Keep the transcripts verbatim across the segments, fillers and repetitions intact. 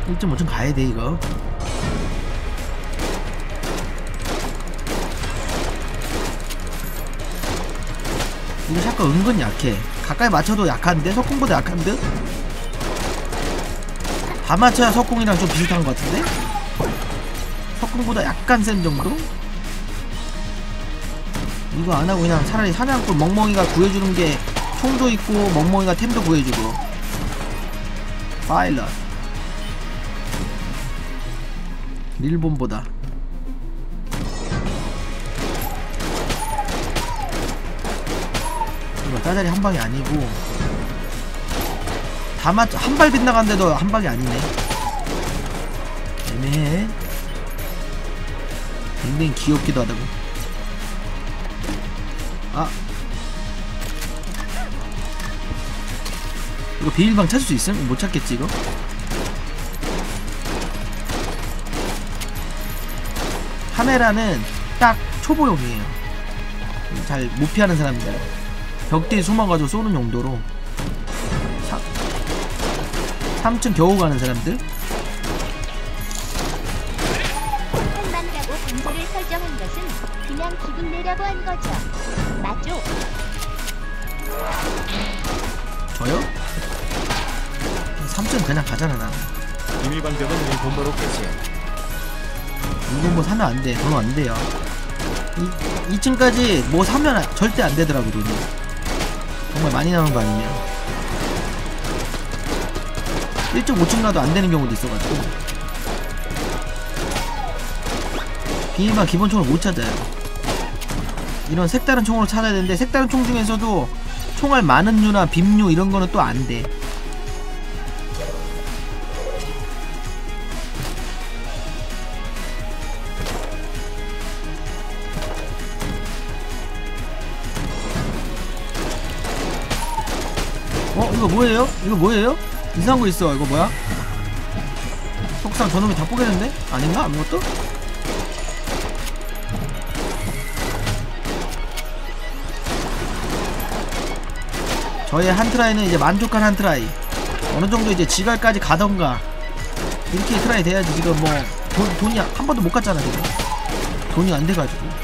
일 점 오 층 가야돼 이거. 이거 샷건 은근 약해. 가까이 맞춰도 약한데? 석궁보다 약한데? 다 맞춰야 석궁이랑 좀 비슷한 것 같은데? 석궁보다 약간 센 정도? 이거 안하고 그냥 차라리 사냥꾼 멍멍이가 구해주는게 총도 있고 멍멍이가 템도 구해주고. 파일럿 일본보다 이거 따자리 한방이 아니고 다 맞.. 한발 빗나갔는데도 한방이 아니네. 애매해. 굉장히 귀엽기도 하다고. 아 이거 비밀방 찾을 수 있음? 못 찾겠지 이거? 카메라는 딱 초보용이에요. 잘 못 피하는 사람들 벽대에 숨어가지고 쏘는 용도로. 사, 삼 층 겨우 가는 사람들. 폭탄만 가고 방패를 설정한 것은 그냥 기분 내려고 한 거죠. 맞죠? 저요? 삼 층 그냥 가잖아 나. 비밀 방벽은 일본어로 깨지야. 이거 뭐 사면 안 돼. 돈 안 돼요. 이, 이 층까지 뭐 사면 절대 안 되더라고 돈이. 정말 많이 나오는 거 아니면. 일 점 오 층 가도 안 되는 경우도 있어가지고. 비밀방 기본총을 못 찾아요. 이런 색다른 총으로 찾아야 되는데 색다른 총 중에서도 총알 많은 류나 빔류 이런 거는 또 안 돼. 어? 이거 뭐예요? 이거 뭐예요? 이상한 거 있어. 이거 뭐야? 속상 저놈이 다 뽀개는데? 아닌가? 아무것도? 저의 한트라이는 이제 만족한 한트라이. 어느정도 이제 지갈까지 가던가 이렇게 트라이 돼야지. 지금 뭐 돈, 돈이 한 번도 못 갔잖아 지금. 돈이 안 돼가지고.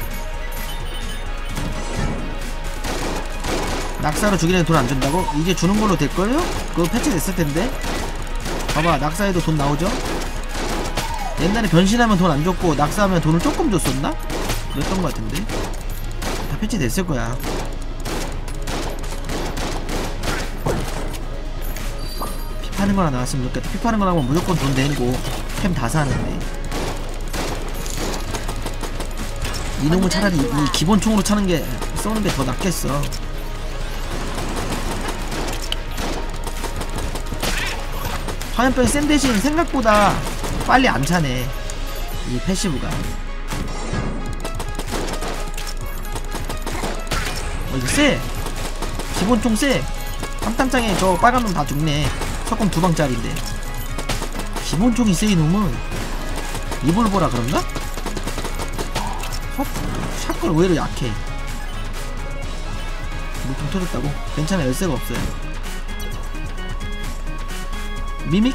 낙사로 죽이는 돈 안 준다고? 이제 주는 걸로 될걸요? 그거 패치됐을 텐데. 봐봐, 낙사에도 돈 나오죠? 옛날에 변신하면 돈 안 줬고 낙사하면 돈을 조금 줬었나? 그랬던 것 같은데. 다 패치됐을 거야. 피 파는 거나 나왔으면 좋겠다. 피 파는 거 나오면 무조건 돈 내고 템 다 사는데. 이놈은 차라리 이 기본총으로 차는 게 쏘는 게 더 낫겠어. 화염병이 센 대신 생각보다 빨리 안 차네 이 패시브가. 어 이거 쎄. 기본총 쎄. 삼탄장에 저 빨간 놈 다 죽네. 석공 두 방짜리인데 기본총이 쎄. 이놈은 리볼버라 그런가? 어? 샷건 의외로 약해. 물통 터졌다고? 괜찮아. 열쇠가 없어요. 미믹?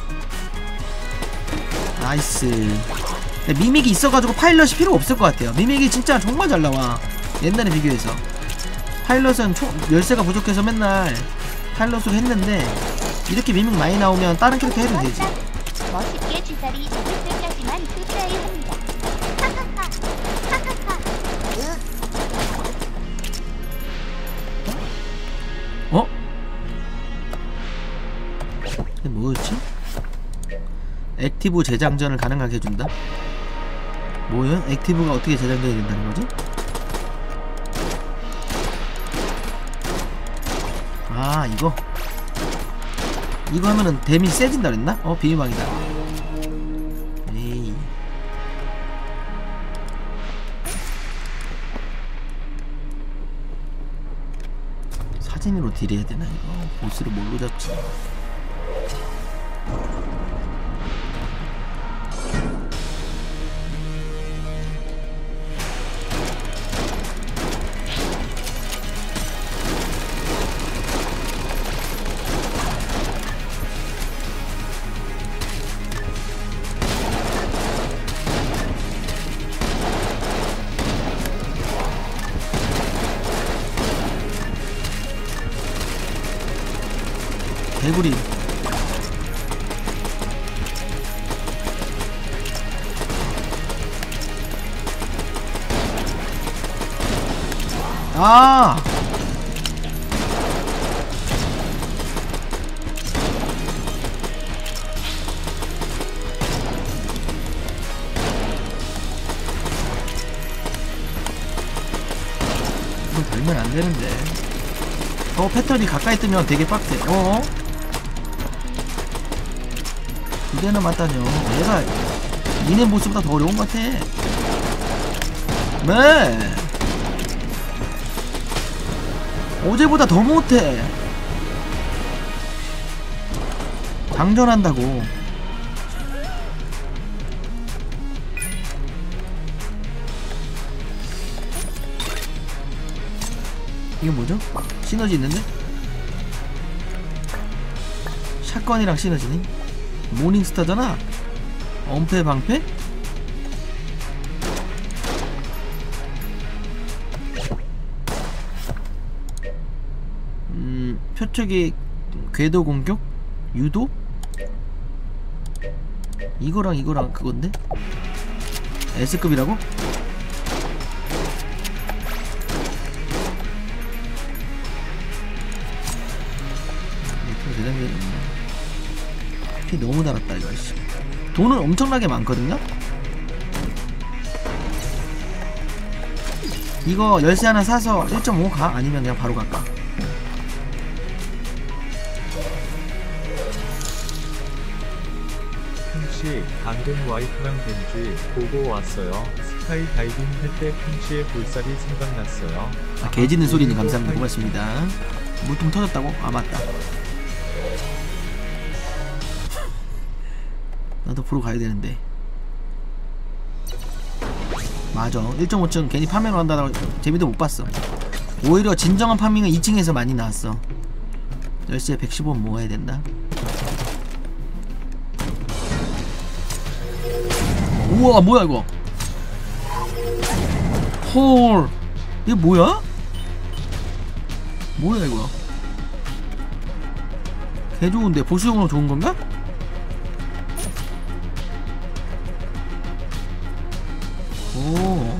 나이스. 미믹이 있어가지고 파일럿이 필요 없을 것 같아요. 미믹이 진짜 정말 잘 나와 옛날에 비교해서. 파일럿은 총, 열쇠가 부족해서 맨날 파일럿으로 했는데 이렇게 미믹 많이 나오면 다른 캐릭터 해도 되지. 멋있게 주사리 잡을 때까지만 투자해 합니다. 하하하. 하하하. 어? 이게 뭐였지? 액티브 재장전을 가능하게 해준다? 뭐야? 액티브가 어떻게 재장전이 된다는 거지? 아 이거? 이거 하면은 데미지 세진다 그랬나? 어 비밀방이다. 에이 사진으로 딜해야 되나 이거? 보스를 뭘로 잡지? 개구리. 아 이거 달면 안 되는데. 어 패턴이 가까이 뜨면 되게 빡세. 어? 두 대나 맞다뇨. 얘가 니네 보스보다 더 어려운 것 같아. 네. 어제보다 더 못해. 장전한다고. 이게 뭐죠? 시너지 있는데? 샷건이랑 시너지니? 모닝스타잖아? 엄폐 방패? 음... 표적의 궤도 공격? 유도? 이거랑 이거랑 그건데? S급이라고? 피 너무 달았다 이거. 씨. 돈은 엄청나게 많거든요? 이거 열쇠 하나 사서 일 점 오 가? 아니면 그냥 바로 갈까? 핑씨 방금 와이프랑 벤지 보고 왔어요. 스카이 다이빙 할 때 핑씨의 볼살이 생각났어요. 아, 개짖는 소리니 감사합니다. 고맙습니다. 물통 터졌다고? 아 맞다. 나도 보러 가야 되는데. 맞아. 일 점 오 층 괜히 파밍을 한다고 재미도 못 봤어. 오히려 진정한 파밍은 이 층에서 많이 나왔어. 열쇠 백십오 원 모아야 된다. 우와 뭐야 이거. 헐 이게 뭐야? 뭐야 이거. 개 좋은데 보수용으로 좋은 건가? 오.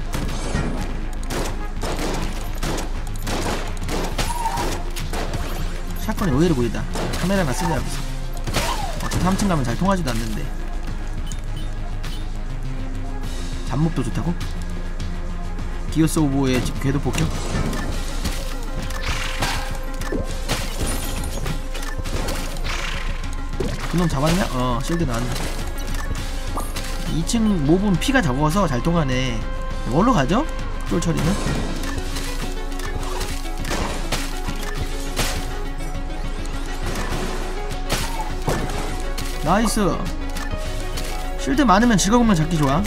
샷건이 의외로 보이다. 카메라나 쓰자 여기서. 어차피 삼 층 가면 잘 통하지도 않는데. 잡목도 좋다고? 기어스 오보의 궤도 폭격? 그놈 잡았냐? 어 실드 나왔네. 이 층 몹은 피가 적어서 잘 통하네. 뭘로 가죠? 쫄 처리는? 나이스. 실드 많으면 즐거우면 잡기 좋아.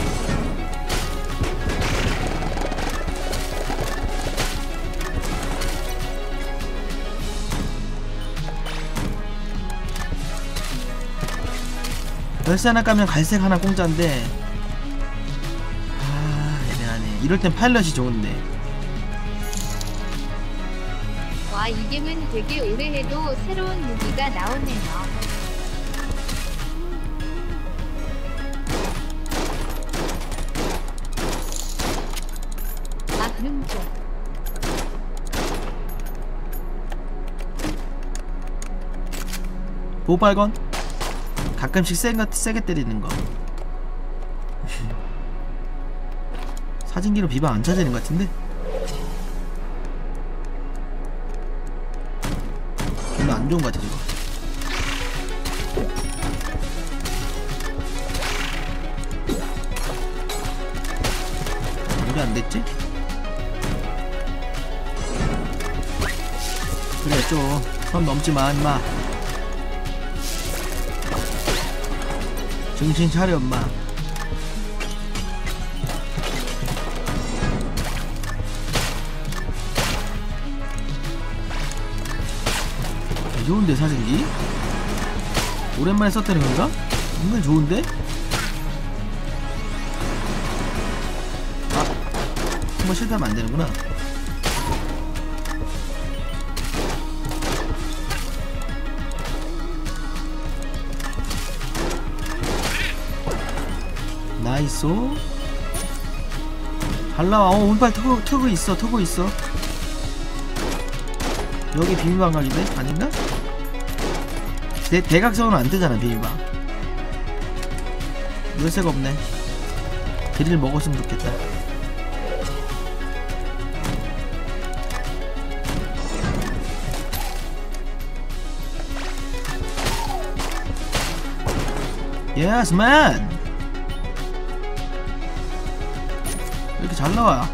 열쇠 하나 까면 갈색 하나 공짜인데 아 애매하네. 이럴 땐 파일럿이 좋은데. 와 이 게임은 되게 오래 해도 새로운 무기가 나오네요. 아 그럼 좀 보빨건 가끔씩 세게, 세게 때리는 거. 사진기로 비방 안 찾아지는 것 같은데? 별로 안 좋은 것 같아 저거. 왜 안 됐지? 그래 좀 선 넘지마 임마. 정신 차려 엄마. 좋은데 사진기? 오랜만에 썼다는 건가? 은근 좋은데? 아 한번 실패하면 안 되는구나. 나이스. 잘 나와. 어 운빨 트고 트고 있어 트고 있어. 여기 비밀방각인데? 아닌가? 대, 대각선은 안 뜨잖아 비밀방. 열쇠가 없네. 드릴 먹었으면 좋겠다. 예스 맨! 왜 이렇게 잘 나와?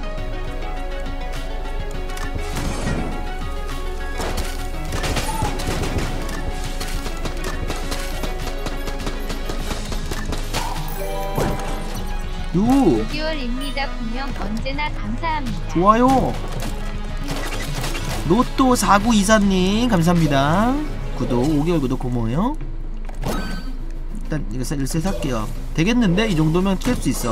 요! 오 개월입니다. 분명 언제나 감사합니다. 좋아요. 로또 사구이사님 감사합니다. 구독 오 개월 구독 고마워요. 일단 이거 열쇠 살게요. 되겠는데? 이 정도면 깰 수 있어.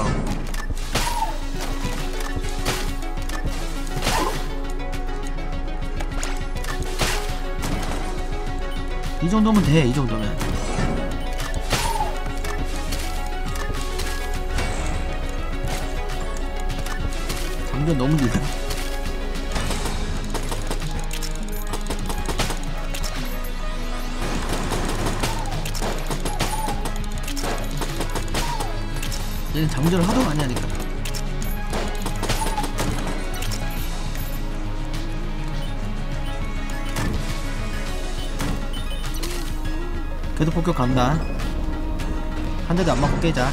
이 정도면 돼. 이 정도면 장전 너무 느려. 얘는 장전을 하도 많이 하니까. 그래도 폭격 간다. 한 대도 안 맞고 깨자.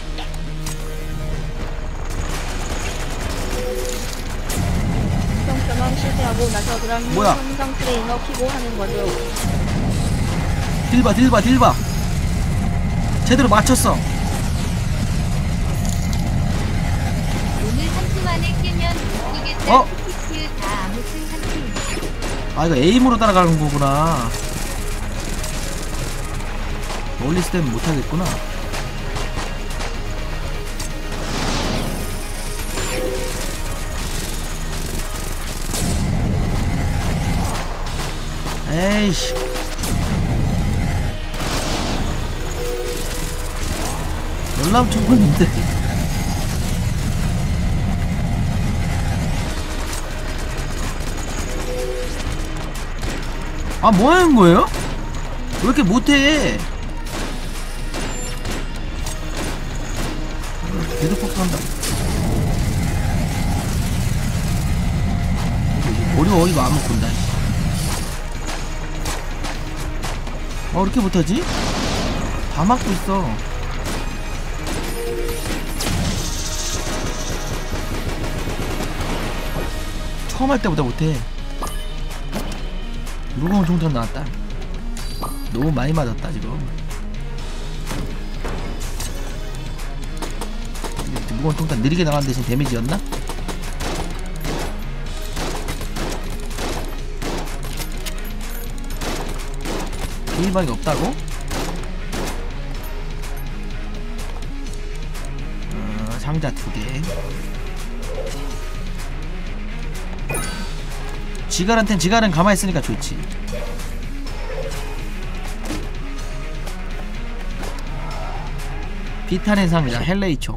경험을 실패하고 나서 그럼 뭐야? 성성 트레이너 키고 하는 거죠. 딜봐 딜봐 딜봐. 제대로 맞췄어. 오늘 한 주 만에 깨면 못 끼겠다. 어? 키키키 다 아무튼 한 주. 아 이거 에임으로 따라가는 거구나. 멀리 있을 때는 못하겠구나. 에이씨. 열람 충분인데. 아 뭐하는 거예요? 왜 이렇게 못해? 계속 폭탄다. 어려워 이거 안 먹는다. 어, 왜 이렇게 못하지? 다 막고 있어. 처음 할 때보다 못해. 무거운 총탄 나왔다. 너무 많이 맞았다 지금. 무거운 총탄 느리게 나가는 대신 데미지였나? 비밀방이 없다고? 어, 상자 두개. 지갈한텐 지갈은 가만히 있으니까 좋지. 비탄의 상자 헬레이총.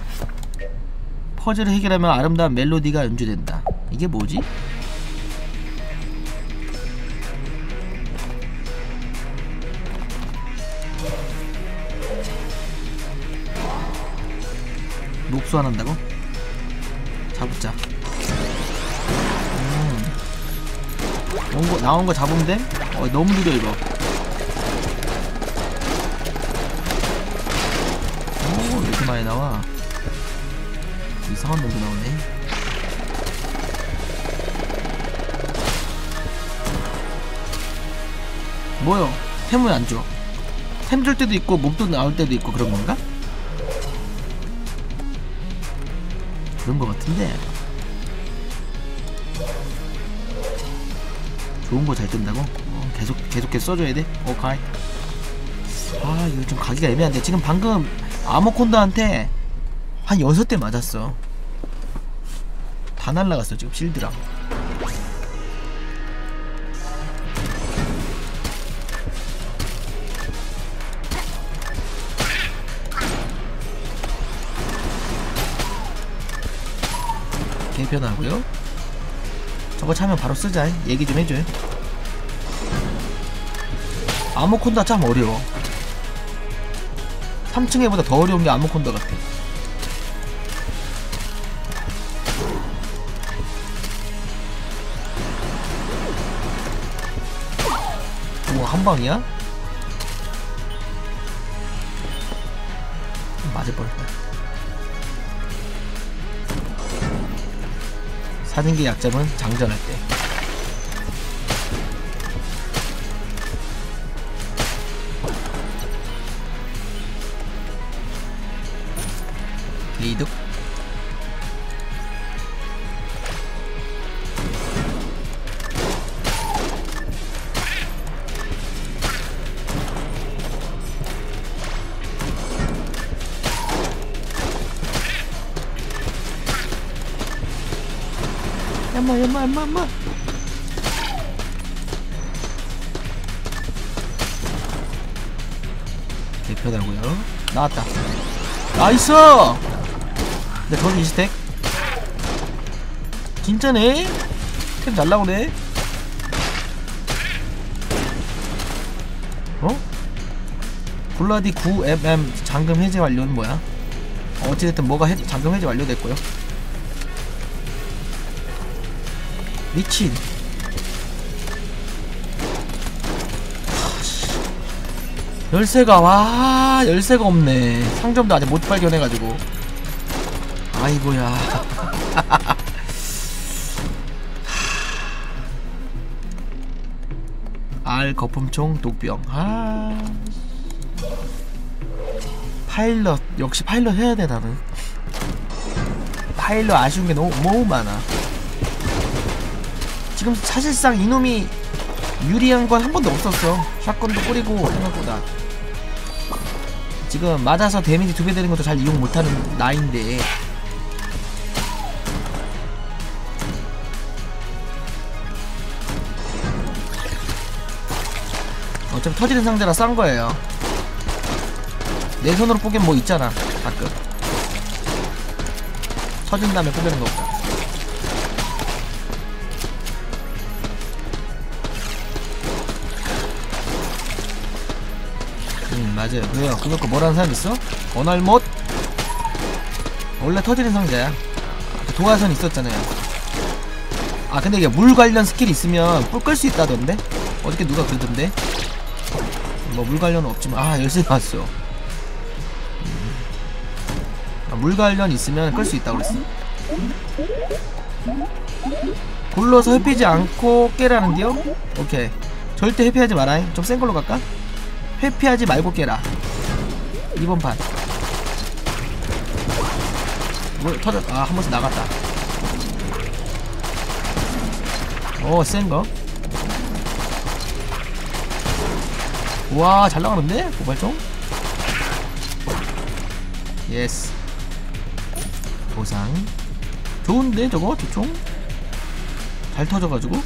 퍼즐을 해결하면 아름다운 멜로디가 연주된다. 이게 뭐지? 녹수 안 한다고? 잡자. 음. 온 거, 나온 거 잡으면 돼? 어, 너무 느려, 이거. 오, 왜 이렇게 많이 나와? 이상한 놈도 나오네. 뭐요? 템을 안 줘. 템 줄 때도 있고, 목도 나올 때도 있고, 그런 건가? 그런 거 같은데. 좋은 거 잘 뜬다고? 어, 계속 계속 계속 써줘야 돼. 오카이. 아 이거 좀 가기가 애매한데 지금 방금 아모콘다한테 한 여섯 대 맞았어. 다 날라갔어 지금 실드랑. 개편하고요. 저거 차면 바로 쓰자. 얘기 좀 해줘요. 아모콘다 참 어려워. 삼 층에보다 더 어려운 게 아모콘다 같아. 우와, 한방이야? 맞을 뻔했다. 사진기 약점은 장전할 때. 게이득. 얌마 얌마 얌마 얌마. 대표다고요. 나왔다. 나이스. 네, 저도 이 스택. 진짜네. 템 잘 나오네. 어? 블라디 구 엠엠 잠금 해제 완료는 뭐야? 어찌됐든 뭐가 해, 잠금 해제 완료됐고요. 미친. 열쇠가, 와, 열쇠가 없네. 상점도 아직 못 발견해가지고. 아이고야. 알 거품총 독병. 아, 파일럿. 역시 파일럿 해야 돼. 나는 파일럿 아쉬운 게 너무 너무 많아. 지금 사실상 이놈이 유리한 건 한 번도 없었어. 샷건도 뿌리고 생각보다. 지금 맞아서 데미지 두 배 되는 것도 잘 이용 못하는 나인데. 어차피 터지는 상자라 싼 거예요. 내 손으로 뽑기엔 뭐 있잖아. 가끔 터진 다음에 뽑는 거. 음, 맞아요. 왜요? 그거 거 뭐라는 사람 있어? 언알못? 원래 터지는 상자야. 도화선 있었잖아요. 아, 근데 이게 물 관련 스킬이 있으면 뿔 끌 수 있다던데? 어저께 누가 그러던데? 뭐 물 관련은 없지만. 아, 열쇠 나왔어. 음. 아, 물 관련 있으면 끌 수 있다고 그랬어. 굴러서 회피지 않고 깨라는데요? 오케이. 절대 회피하지 마라. 좀 센 걸로 갈까? 회피하지 말고 깨라. 이번 판. 뭐 터졌. 아, 한 번씩 나갔다. 오, 센거. 우와, 잘 나가는데? 고발총? 예스. 보상. 좋은데 저거? 저총? 잘 터져가지고.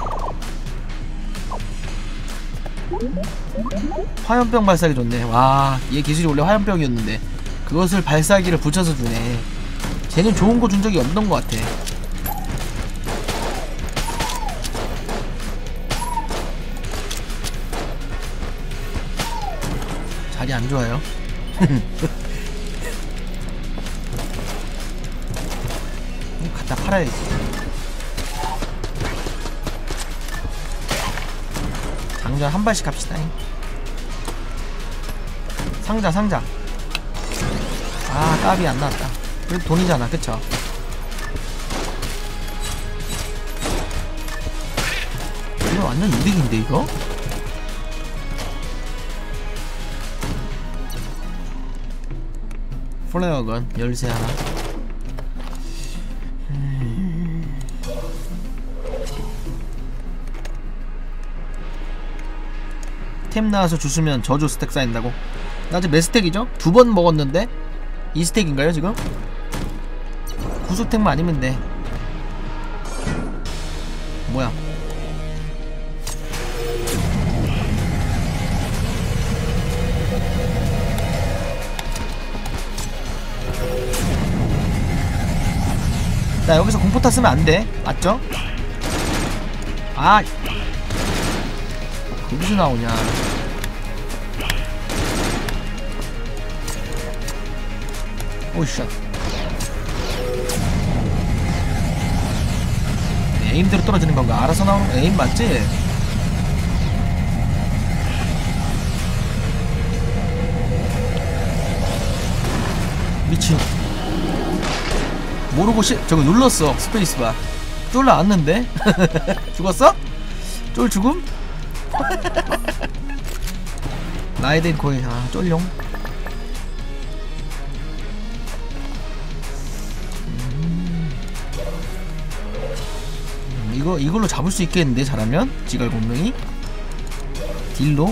화염병 발사기 좋네. 와, 얘 기술이 원래 화염병이었는데 그것을 발사기를 붙여서 주네. 쟤는 좋은 거 준 적이 없던 것 같아. 자리 안 좋아요. 갖다 팔아야지. 장전 한 발씩 합시다. 상자 상자. 아, 까비 안 나왔다. 그래도 돈이잖아, 그쵸? 이거 완전 이득인데 이거? 플레어건 열쇠 하나. 음... 템 나와서 주스면 저주 스택 쌓인다고? 나 지금 몇 스택이죠? 두 번 먹었는데? 이 스택인가요 지금? 구스택만 아니면 돼. 뭐야? 나 여기서 공포타 쓰면 안돼. 맞죠? 아 여기서 나오냐. 오이샷. 에임대로 떨어지는 건가? 알아서 나오는 거 에임 맞지? 미친. 모르고 시, 저거 눌렀어. 스페이스바. 쫄 나왔는데? 죽었어? 쫄 죽음? 나이덴 코인. 아 쫄룡. 음. 이거 이걸로 잡을 수 있겠는데 잘하면? 지갈 공명이 딜로.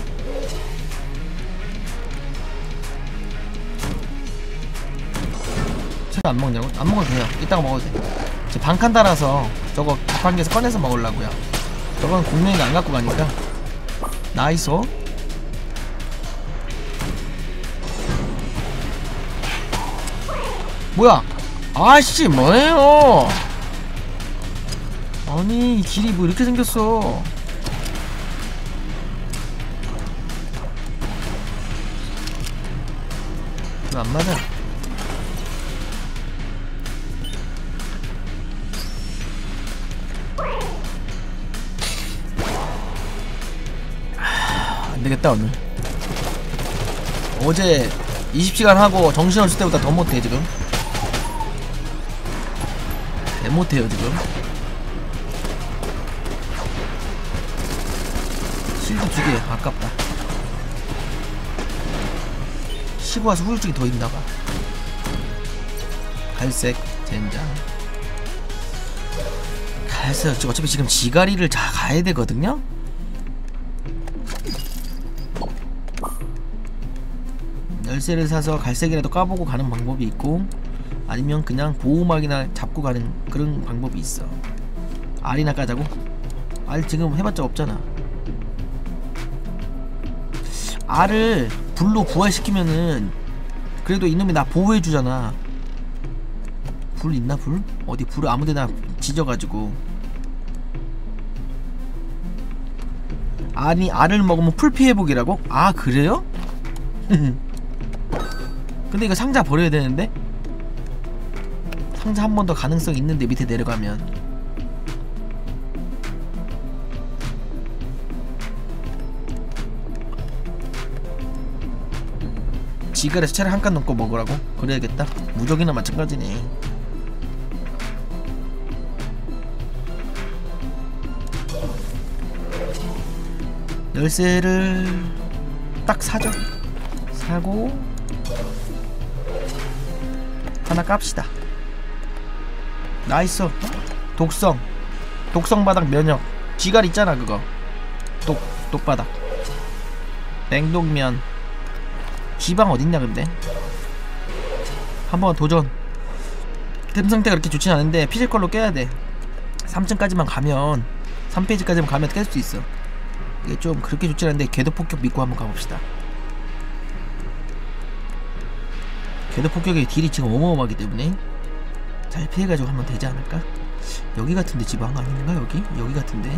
안 먹냐고? 안 먹어도 돼요. 이따가 먹어도 돼. 저 반칸 달아서 저거 자판기에서 꺼내서 먹으려고요. 저건 공룡이 안 갖고 가니까. 나이스. 뭐야? 아씨 뭐예요? 아니 이 길이 뭐 이렇게 생겼어. 왜 안 맞아? 안되겠다 오늘. 어제 이십 시간 하고 정신없을 때보다 더 못해 지금. 개 못해요 지금. 실드 두 개 아깝다. 쉬고 와서 후유증이 더 있나봐. 갈색 젠장. 갈색 어차피 지금 지가리를 다 가야 되거든요. 열쇠를 사서 갈색이라도 까보고 가는 방법이 있고, 아니면 그냥 보호막이나 잡고 가는 그런 방법이 있어. 알이나 까자고? 알 지금 해봤자 없잖아. 알을 불로 부활시키면은 그래도 이놈이 나 보호해주잖아. 불 있나 불? 어디 불을 아무데나 지져가지고. 아니 알을 먹으면 풀 피해보기라고? 아 그래요? 근데 이거 상자 버려야 되는데? 상자 한 번 더 가능성 있는데 밑에 내려가면. 지갈에서 차를 한 칸 넘고 먹으라고? 그래야겠다. 무적이나 마찬가지네. 열쇠를 딱 사죠. 사고 하나 깝시다. 나이스. 독성 독성 바닥 면역. 지갈 있잖아 그거. 독 독바닥. 냉동면. 지방 어딨냐 근데. 한번 도전. 템 상태가 그렇게 좋진 않은데 피지컬로 깨야돼. 삼 층까지만 가면, 삼 페이지까지만 가면 깰 수 있어. 이게 좀 그렇게 좋진 않은데 궤도폭격 믿고 한번 가봅시다. 궤도폭격의 딜이 지금 어마어마하기 때문에 잘 피해가지고 하면 되지 않을까? 여기 같은데 지방 아닌가 여기? 여기 같은데?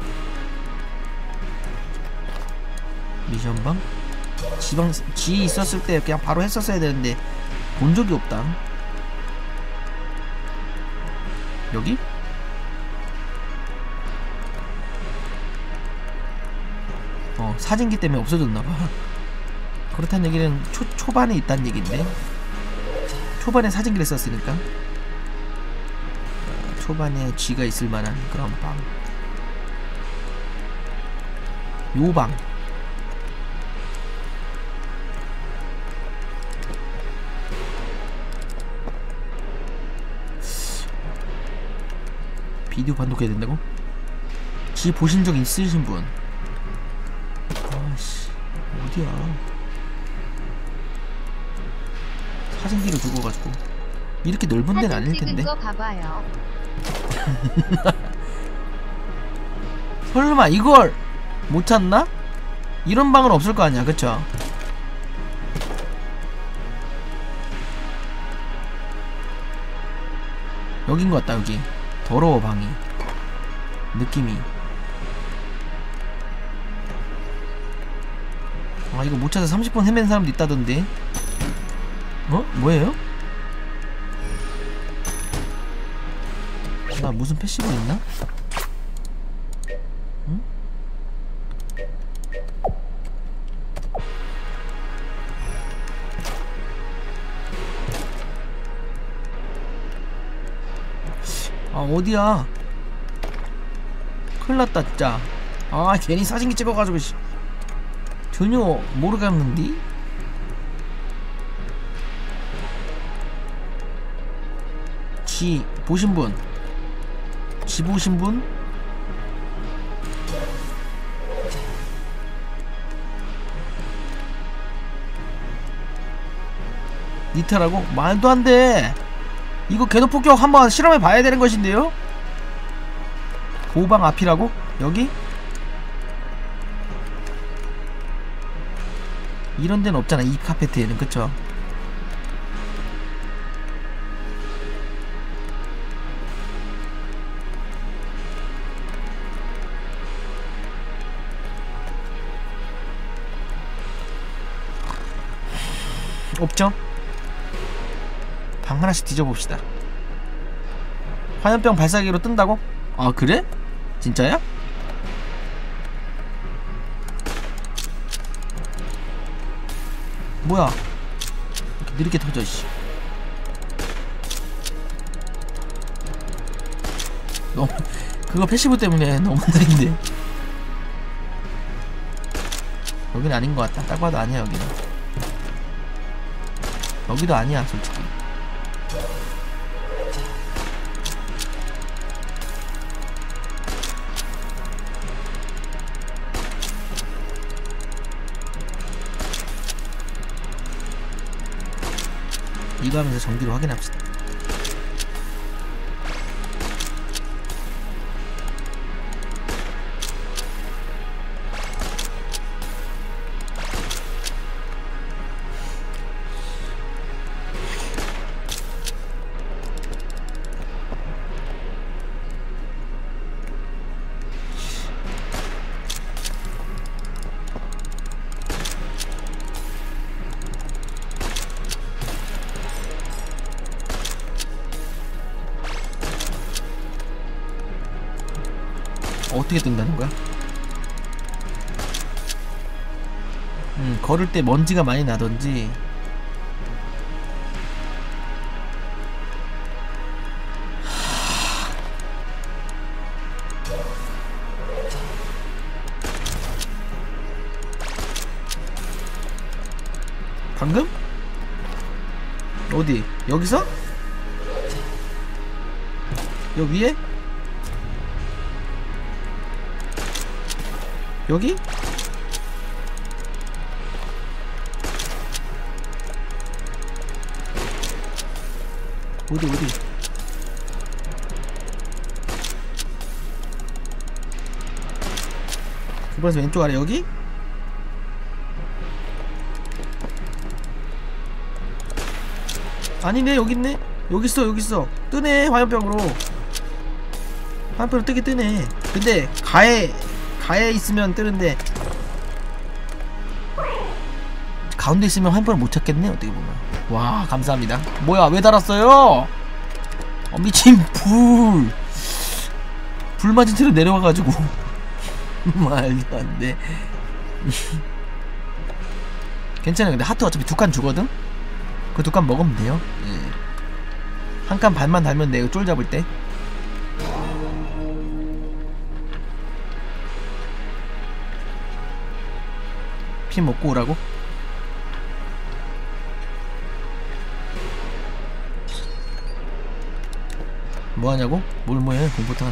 미션방? 지방, 지 있었을 때 그냥 바로 했었어야 되는데 본 적이 없다. 여기? 어, 사진기 때문에 없어졌나봐. 그렇다는 얘기는 초, 초반에 있다는 얘기인데, 초반에 사진기를 썼으니까 어, 초반에 쥐가 있을만한 그런 방. 요방. 비디오 반독해야 된다고? 지 보신 적 있으신 분? 아씨 어디야? 사진기를 죽어가지고 이렇게 넓은 데는 아닐 텐데. 거 봐봐요. 설마 이걸 못 찾나? 이런 방은 없을 거 아니야, 그쵸? 여긴 것 같다. 여기 더러워 방이 느낌이. 아 이거 못 찾아 삼십 분 헤맨 사람도 있다던데. 어? 뭐예요? 나 무슨 패시브 있나? 응? 아 어디야? 큰일났다 진짜. 아 괜히 사진기 찍어가지고 씨. 전혀 모르겠는디? 지 보신분? 지 보신분? 니트라고? 말도 안돼. 이거 궤도폭격 한번 실험해 봐야 되는 것인데요? 고방 앞이라고? 여기? 이런 데는 없잖아 이 카페트에는. 그쵸? 없죠? 방 하나씩 뒤져봅시다. 화염병 발사기로 뜬다고? 아 그래? 진짜야? 뭐야 이렇게 느리게 터져 씨. 너무 그거 패시브 때문에 너무 느린데. 여긴 아닌 것 같다. 딱 봐도 아니야 여기는. 여기도 아니야 솔직히. 이거 하면서 전기로 확인합시다. 어떻게 뜬다는 거야? 음, 걸을 때 먼지가 많이 나던지. 방금? 어디? 여기서? 여기 위에? 여기? 어디 어디? 두 번에서 왼쪽 아래 여기? 아니네 여기 있네. 여기 있어 여기 있어. 뜨네 화염병으로. 화염병으로 뜨게 뜨네. 근데 가에 가에 있으면 뜨는데 가운데 있으면 화염병을 못 찾겠네 어떻게 보면. 와 감사합니다. 뭐야 왜 달았어요? 어, 미친 불. 불 맞은 채로 내려와가지고 말도 안 돼. 괜찮아. 근데 하트 어차피 두 칸 주거든. 그 두 칸 먹으면 돼요. 예. 한 칸 반만 달면 돼. 쫄 잡을 때. 피 먹고 오라고? 뭐하냐고? 뭘 뭐해? 공포탄.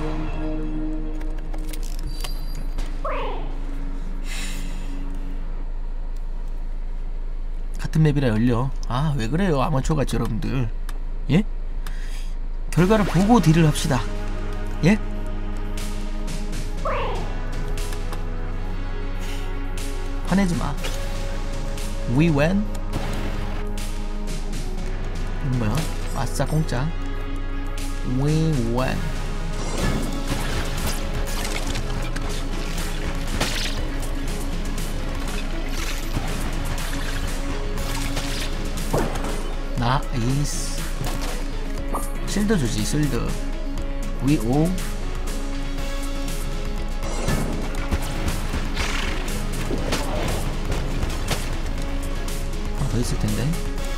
같은 맵이라 열려. 아 왜그래요 아마추어같이 여러분들. 예? 결과를 보고 딜을 합시다. 예? 화내지마. We win? 이건 뭐야? 아싸 공짜. We win. 나이스. 실드 주지, 실드. We all. 하나 더 있을 텐데.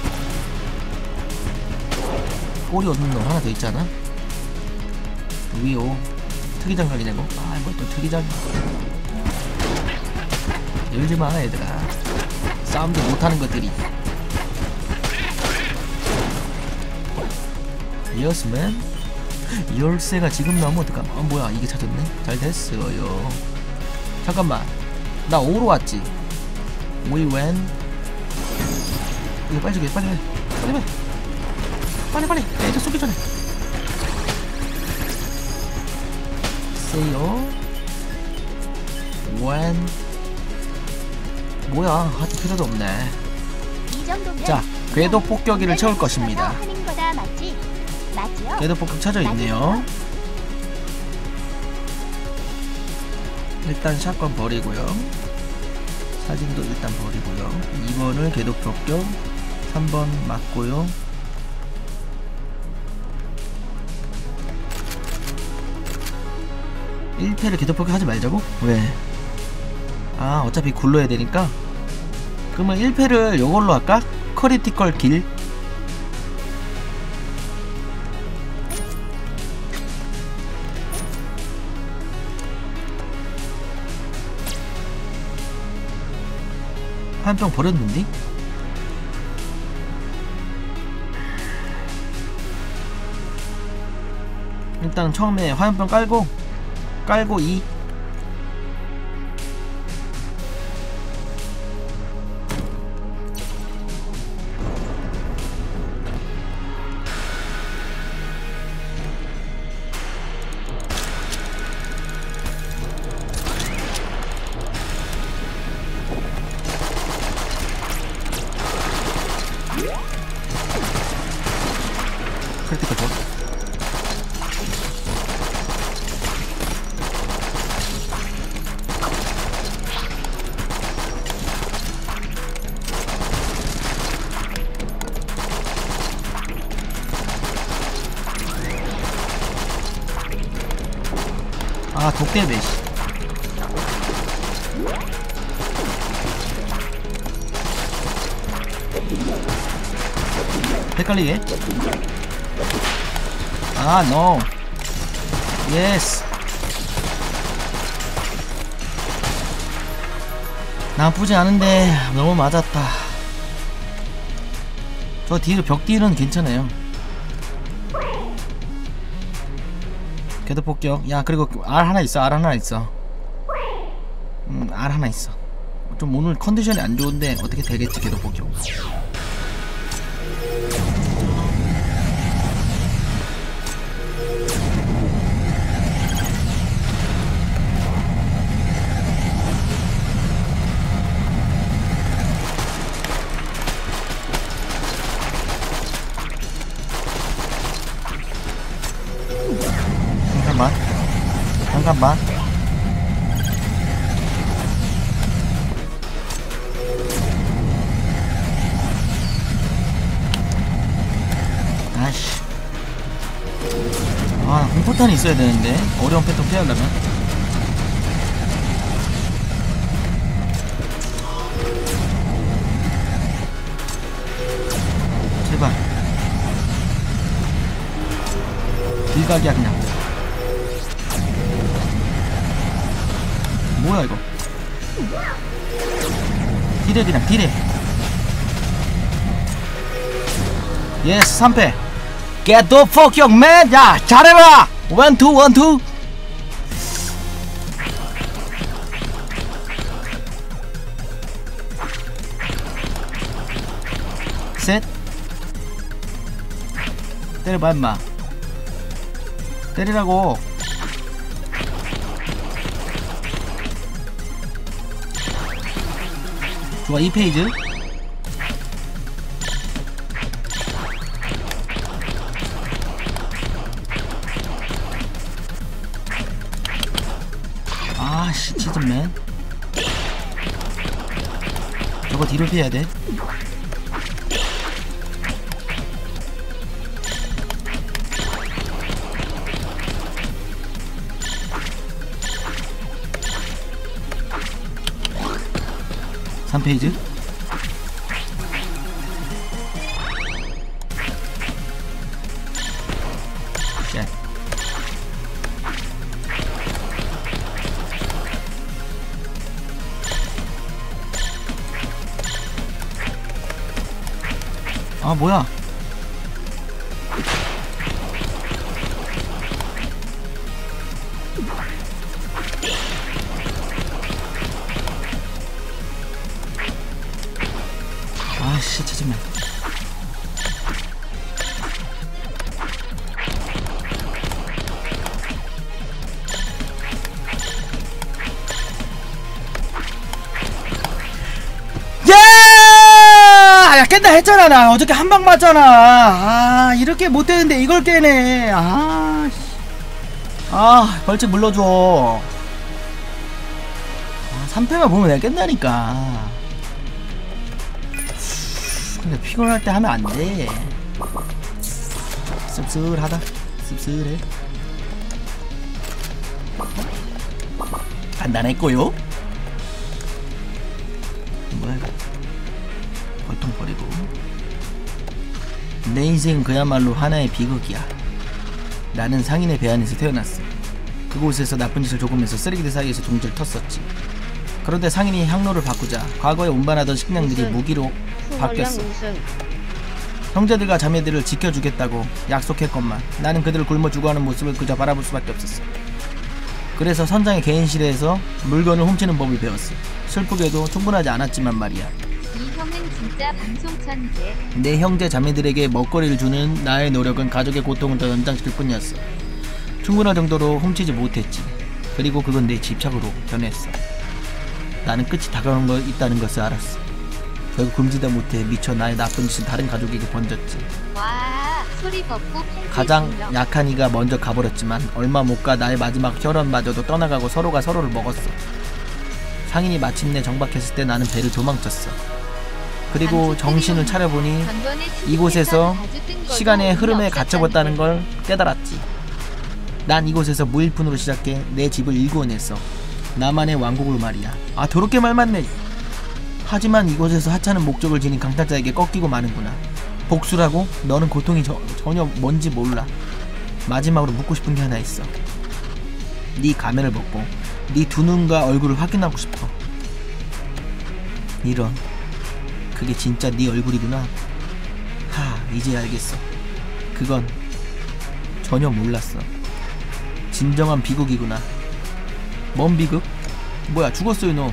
꼬리 없는 놈 하나 더 있잖아. 위오 특이장갑이냐고? 아, 뭐 또 특이장갑. 열지마 얘들아. 싸움도 못하는 것들이. 예스맨. 열쇠가 지금 나오면 어떡함. 아 뭐야 이게 찾았네. 잘 됐어요. 잠깐만 나 오로 왔지. We went. 이거 빨리 죽여. 빨리 빨리 빨리 빨리 빨리 빨리 애들 쏘기 전에. 세요. When. 뭐야 하트 필요도 없네. 이 정도면 자, 궤도 폭격기를 채울 것입니다. 하는 거다 맞지? 맞지요? 궤도 폭격 찾아 있네요. 일단 샷건 버리고요. 사진도 일단 버리고요. 이 번을 궤도 폭격, 삼 번 맞고요. 일 패를 궤도 폭격 하지 말자고? 왜? 아 어차피 굴러야 되니까. 그러면 일 패를 요걸로 할까? 크리티컬 길. 한병 버렸는데? 일단 처음에 화염병 깔고 깔고 이. 크리티컬 더. 아 독대배. 헷갈리게. 아 no. 예스. 나쁘지 않은데 너무 맞았다. 저 딜, 벽 딜은 괜찮아요. 궤도 폭격. 야 그리고 R 하나 있어. R 하나 있어. 음 R 하나 있어. 좀 오늘 컨디션이 안 좋은데 어떻게 되겠지. 궤도 폭격. 잠깐만 잠깐만. 아씨. 아 공포탄이 있어야 되는데 어려운 패턴 피하려면. 제발 길각이야 그냥. 뭐야 이거. 딜해 그냥 딜해. 예스 삼 패. Get the fuck up man. 야 잘해라. 원투 원투. 셋. 때려봐 임마. 때리라고. 좋아 이 페이지. 치즈맨. 저거 뒤로 피해야 돼. 삼 페이지. 쉣. 아 뭐야. 아씨 찾으면 야! 야 깬다 했잖아. 나 어저께 한 방 맞잖아. 아 이렇게 못되는데 이걸 깨네. 아, 아 벌칙 물러줘. 아, 삼 패만 보면 내가 깬다니까. 근데 피곤할 때 하면 안 돼. 씁쓸하다. 씁쓸해. 간단했고요. 뭐야 이거. 벌통 버리고. 내 인생은 그야말로 하나의 비극이야. 나는 상인의 배 안에서 태어났어. 그곳에서 나쁜 짓을 조금 해서 쓰레기들 사이에서 동지를 텄었지. 그런데 상인이 항로를 바꾸자 과거에 운반하던 식량들이 무슨 무기로 바뀌었어. 우승. 형제들과 자매들을 지켜주겠다고 약속했건만 나는 그들을 굶어 죽어가는 모습을 그저 바라볼 수밖에 없었어. 그래서 선장의 개인실에서 물건을 훔치는 법을 배웠어. 슬프게도 충분하지 않았지만 말이야. 이 형은 진짜 방송 천재. 내 형제 자매들에게 먹거리를 주는 나의 노력은 가족의 고통을 더 연장시킬 뿐이었어. 충분할 정도로 훔치지 못했지. 그리고 그건 내 집착으로 변했어. 나는 끝이 다가오는 거 있다는 것을 알았어. 결국 금지다 못해 미쳐 나의 나쁜 짓은 다른 가족에게 번졌지. 와, 소리 벗고 팬티 가장 질러. 약한 이가 먼저 가버렸지만 얼마 못 가 나의 마지막 혈연마저도 떠나가고 서로가 서로를 먹었어. 상인이 마침내 정박했을 때 나는 배를 도망쳤어. 그리고 정신을 차려보니 전번에 이곳에서 아주 뜬 거도 시간의 흐름에 의미 갇혀버렸다는 없었다는데. 걸 깨달았지. 난 이곳에서 무일푼으로 시작해 내 집을 일구어냈어. 나만의 왕국을 말이야. 아 더럽게 말 많네. 하지만 이곳에서 하찮은 목적을 지닌 강탈자에게 꺾이고 마는구나. 복수라고? 너는 고통이 저, 전혀 뭔지 몰라. 마지막으로 묻고 싶은 게 하나 있어. 네 가면을 벗고 네 두 눈과 얼굴을 확인하고 싶어. 이런, 그게 진짜 네 얼굴이구나. 하, 이제 알겠어. 그건 전혀 몰랐어. 진정한 비극이구나. 뭔 비극? 뭐야 죽었어 이놈.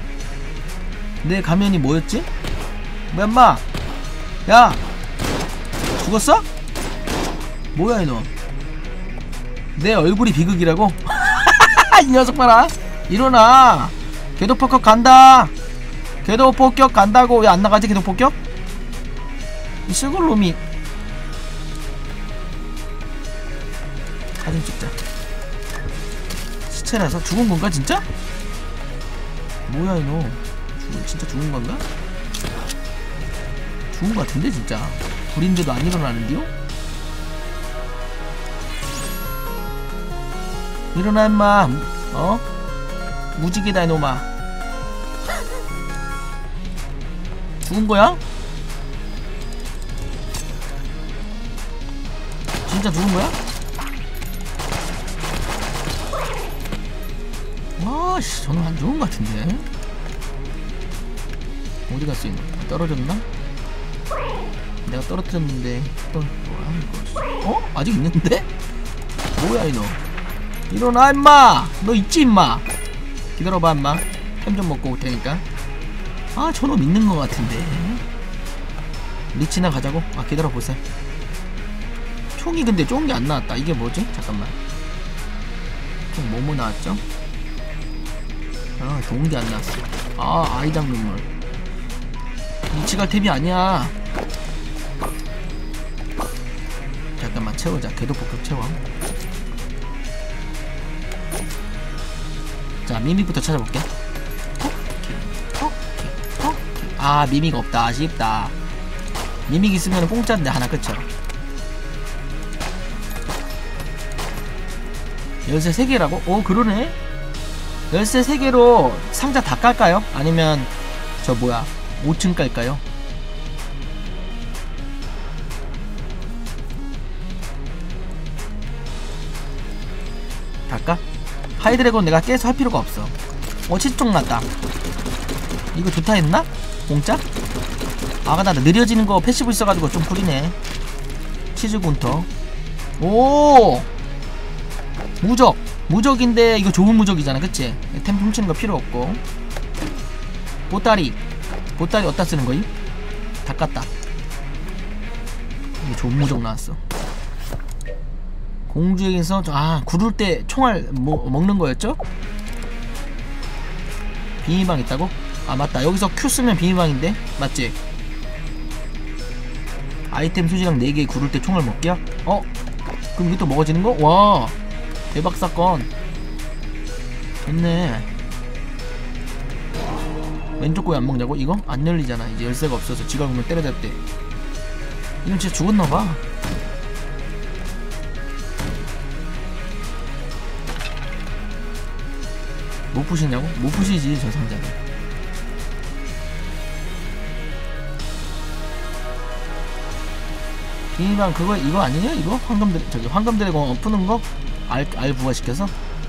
내 가면이 뭐였지? 뭐야 인마. 야 죽었어? 뭐야 이놈. 내 얼굴이 비극이라고? 이 녀석 봐라. 일어나. 궤도 폭격 간다. 궤도 폭격 간다고. 왜 안 나가지 궤도 폭격? 이 시골 놈이. 사진 찍자. 시체라서 죽은 건가 진짜? 뭐야 이놈. 죽, 진짜 죽은 건가? 죽은 거 같은데 진짜. 불인데도 안 일어나는데요? 일어나 임마. 어? 무지개다 이놈아. 죽은 거야? 진짜 죽은 거야? 와씨 저는 안 좋은 거 같은데. 어디 갔어 이놈? 떨어졌나? 내가 떨어뜨렸는데 또 뭐야 이거? 어? 아직 있는데? 뭐야 이놈. 일어나 임마. 너 있지 임마. 기다려봐 임마. 햄 좀 먹고 올 테니까. 아 저놈 있는 거 같은데. 리치나 가자고. 아 기다려보세요. 총이 근데 좋은 게 안 나왔다. 이게 뭐지? 잠깐만. 총 뭐뭐 나왔죠? 아 좋은 게 안 나왔어. 아 아이당 눈물. 리치갈 탭이 아니야. 잠깐만 채우자. 궤도 폭격 채워. 자, 미믹부터 찾아볼게. 아, 미믹 없다. 아쉽다. 미믹 있으면 공짜인데 하나. 그쵸? 열쇠 세 개라고? 오, 그러네. 열쇠 세 개로 상자 다 깔까요? 아니면 저 뭐야 오 층 깔까요? 갈까? 하이드래곤 내가 깨서 할 필요가 없어. 어, 치즈쪽 났다. 이거 좋다 했나? 공짜? 아가 나 느려지는 거 패시브 있어가지고 좀 구리네. 치즈 군터. 오! 무적! 무적인데 이거 좋은 무적이잖아. 그치? 템 훔치는 거 필요 없고. 보따리. 보따리 어디다 쓰는 거임? 다 깠다. 이거 좋은 무적 나왔어. 공주에게서 아 구를 때 총알 뭐, 먹는 거였죠? 비밀방 있다고? 아 맞다. 여기서 Q 쓰면 비밀방인데? 맞지? 아이템 수지랑 네 개 구를 때 총알 먹기야? 어? 그럼 이게 또 먹어지는 거? 와 대박 사건. 됐네. 왼쪽 거에 안 먹냐고? 이거? 안 열리잖아. 이제 열쇠가 없어서 지가 보면 때려잡대. 이건 진짜 죽었나봐. 못 푸시냐고? 못 푸시지 저 상자는. 비밀방 그거 이거 아니냐? 이거? 황금드래 저기 황금드래곤 푸는 거? 알, 알 부화시켜서?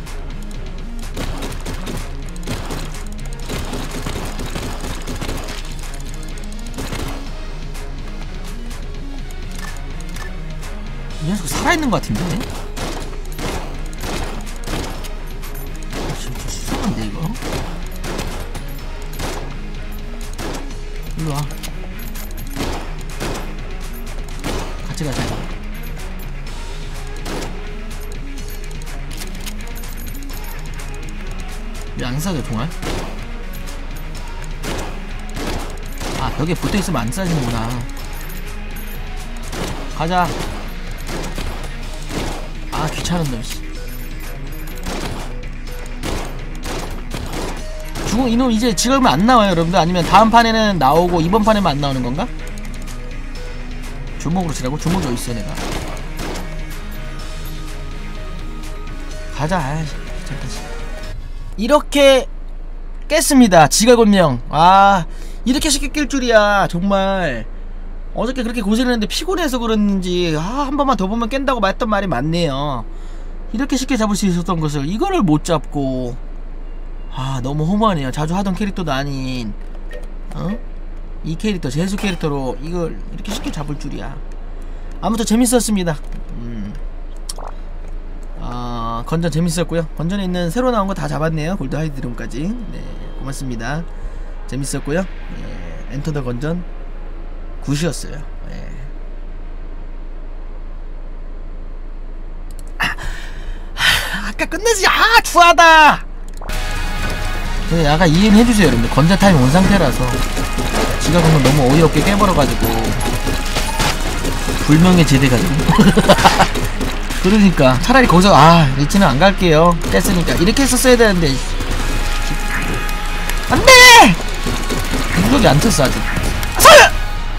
이 녀석 살아있는 것 같은데? 진짜 수상한데 이거? 일로와. 같이 가자. 왜 안 싸져 종알? 아 벽에 붙어있으면 안 싸지는구나. 가자. 아 귀찮은 놈 씨. 죽은 이놈 이제 지금 안 나와요 여러분들? 아니면 다음 판에는 나오고 이번 판에만 안 나오는 건가? 주먹으로 치라고? 주먹이 어딨어 내가. 가자. 아이씨 귀찮다 씨. 이렇게 깼습니다. 지각운명. 아 이렇게 쉽게 깰 줄이야. 정말 어저께 그렇게 고생했는데 피곤해서 그런지 아, 한 번만 더 보면 깬다고 말했던 말이 맞네요. 이렇게 쉽게 잡을 수 있었던 것을 이거를 못 잡고 아 너무 허무하네요. 자주 하던 캐릭터도 아닌 어? 이 캐릭터 재수 캐릭터로 이걸 이렇게 쉽게 잡을 줄이야. 아무튼 재밌었습니다. 음. 아 건전 재밌었고요. 건전에 있는 새로 나온 거 다 잡았네요. 골드 하이드론까지. 네 고맙습니다. 재밌었고요. 네, 엔터 더 건전 굿이었어요. 네. 아, 아, 아까 끝내지. 아 추하다. 네, 약간 이해는 해주세요 여러분들. 건전 타임 온 상태라서 지가 그러면 너무 어이없게 깨버려가지고 불명예 제대가지고 그러니까 차라리 거기서 아 리치는 안 갈게요 깼으니까 이렇게 했었어야 되는데 안돼! 공격이 안 쳤어 아직. 설!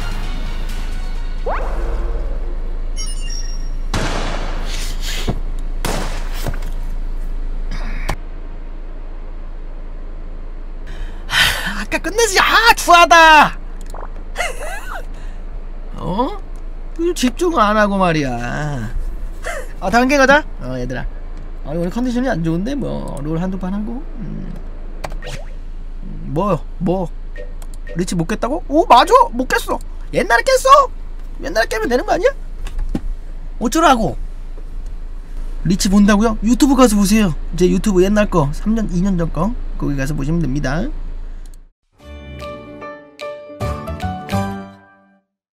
아까 끝내지. 아 추하다. 어? 집중 안 하고 말이야. 아 다음 게 가자. 어 얘들아. 아 오늘 컨디션이 안 좋은데 뭐 롤 한두 판 하고. 음. 뭐 뭐? 리치 못 깼다고? 오 맞아 못 깼어. 옛날에 깼어. 옛날에 깨면 되는 거 아니야? 어쩌라고? 리치 본다고요? 유튜브 가서 보세요. 제 유튜브 옛날 거 삼 년 이 년 전 거 거기 가서 보시면 됩니다.